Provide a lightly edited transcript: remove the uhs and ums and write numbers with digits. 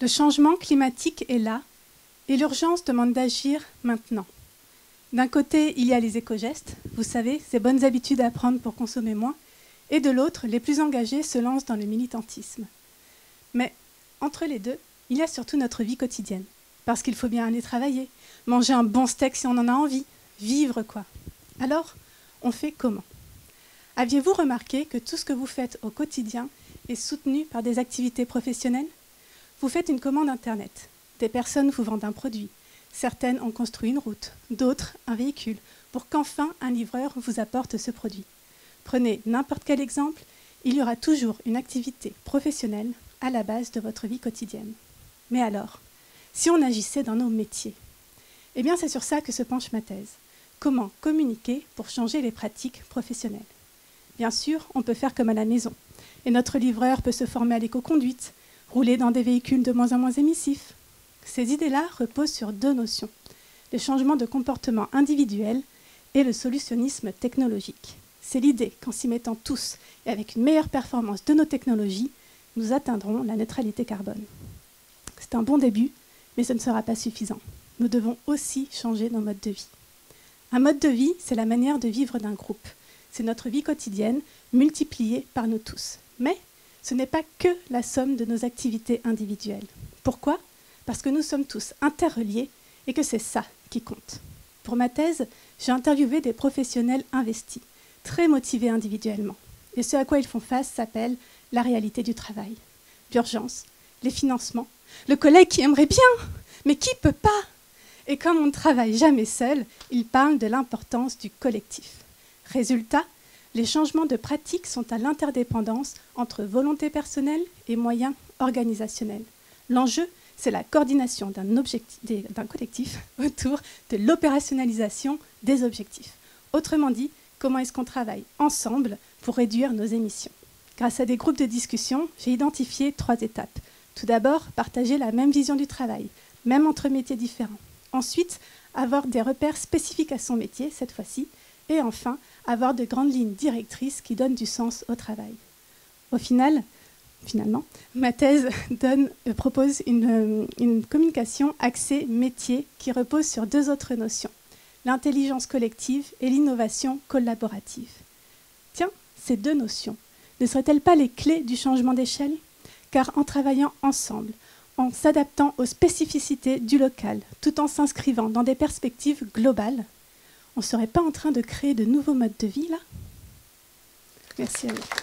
Le changement climatique est là et l'urgence demande d'agir maintenant. D'un côté, il y a les éco-gestes, vous savez, ces bonnes habitudes à prendre pour consommer moins, et de l'autre, les plus engagés se lancent dans le militantisme. Mais entre les deux, il y a surtout notre vie quotidienne, parce qu'il faut bien aller travailler, manger un bon steak si on en a envie, vivre quoi. Alors, on fait comment? Aviez-vous remarqué que tout ce que vous faites au quotidien est soutenu par des activités professionnelles? Vous faites une commande Internet. Des personnes vous vendent un produit. Certaines ont construit une route, d'autres un véhicule, pour qu'enfin un livreur vous apporte ce produit. Prenez n'importe quel exemple, il y aura toujours une activité professionnelle à la base de votre vie quotidienne. Mais alors, si on agissait dans nos métiers? Eh bien, c'est sur ça que se penche ma thèse. Comment communiquer pour changer les pratiques professionnelles? Bien sûr, on peut faire comme à la maison. Et notre livreur peut se former à l'éco-conduite, rouler dans des véhicules de moins en moins émissifs. Ces idées-là reposent sur deux notions, le changement de comportement individuel et le solutionnisme technologique. C'est l'idée qu'en s'y mettant tous et avec une meilleure performance de nos technologies, nous atteindrons la neutralité carbone. C'est un bon début, mais ce ne sera pas suffisant. Nous devons aussi changer nos modes de vie. Un mode de vie, c'est la manière de vivre d'un groupe. C'est notre vie quotidienne multipliée par nous tous. Mais ce n'est pas que la somme de nos activités individuelles. Pourquoi? Parce que nous sommes tous interreliés et que c'est ça qui compte. Pour ma thèse, j'ai interviewé des professionnels investis, très motivés individuellement. Et ce à quoi ils font face s'appelle la réalité du travail. L'urgence, les financements, le collègue qui aimerait bien, mais qui peut pas? Et comme on ne travaille jamais seul, ils parlent de l'importance du collectif. Résultat, les changements de pratiques sont à l'interdépendance entre volonté personnelle et moyens organisationnels. L'enjeu, c'est la coordination d'un collectif autour de l'opérationnalisation des objectifs. Autrement dit, comment est-ce qu'on travaille ensemble pour réduire nos émissions? Grâce à des groupes de discussion, j'ai identifié 3 étapes. Tout d'abord, partager la même vision du travail, même entre métiers différents. Ensuite, avoir des repères spécifiques à son métier, cette fois-ci. Et enfin, avoir de grandes lignes directrices qui donnent du sens au travail. Finalement, ma thèse propose une communication axée métier qui repose sur 2 autres notions, l'intelligence collective et l'innovation collaborative. Tiens, ces 2 notions, ne seraient-elles pas les clés du changement d'échelle? Car en travaillant ensemble, en s'adaptant aux spécificités du local, tout en s'inscrivant dans des perspectives globales, on ne serait pas en train de créer de nouveaux modes de vie, là? Merci à vous.